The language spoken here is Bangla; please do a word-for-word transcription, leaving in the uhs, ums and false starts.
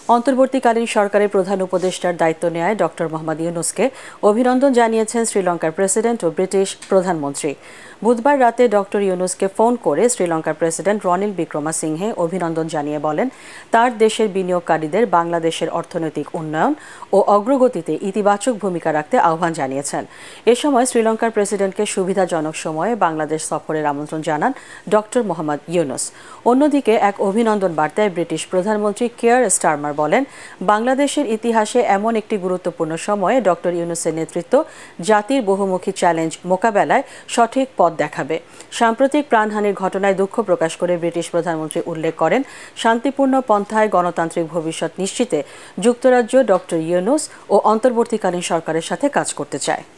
অন্তর্বর্তীকালীন সরকারের প্রধান উপদেষ্টার দায়িত্ব নেয় ডক্টর মোহাম্মদ ইউনূসকে অভিনন্দন জানিয়েছেন শ্রীলঙ্কার প্রেসিডেন্ট ও ব্রিটিশ প্রধানমন্ত্রী। বুধবার রাতে ডক্টর ইউনূসকে ফোন করে শ্রীলঙ্কার প্রেসিডেন্ট রনিল বিক্রমাসিংহে অভিনন্দন জানিয়ে বলেন, তার দেশের বিনিয়োগকারীদের বাংলাদেশের অর্থনৈতিক উন্নয়ন ও অগ্রগতিতে ইতিবাচক ভূমিকা রাখতে আহ্বান জানিয়েছেন। এ সময় শ্রীলঙ্কার প্রেসিডেন্টকে সুবিধাজনক সময়ে বাংলাদেশ সফরের আমন্ত্রণ জানান ডক্টর মোহাম্মদ ইউনূস। অন্যদিকে এক অভিনন্দন বার্তায় ব্রিটিশ প্রধানমন্ত্রী কেয়ার স্টারমার বলেন, বাংলাদেশের ইতিহাসে এমন একটি গুরুত্বপূর্ণ সময়ে ডক্টর ইউনূসের নেতৃত্ব জাতির বহুমুখী চ্যালেঞ্জ মোকাবেলায় সঠিক পথ দেখাবে। সাম্প্রতিক প্রাণহানির ঘটনায় দুঃখ প্রকাশ করে ব্রিটিশ প্রধানমন্ত্রী উল্লেখ করেন, শান্তিপূর্ণ পন্থায় গণতান্ত্রিক ভবিষ্যৎ নিশ্চিতে যুক্তরাজ্য ডক্টর ইউনূস ও অন্তর্বর্তীকালীন সরকারের সাথে কাজ করতে চায়।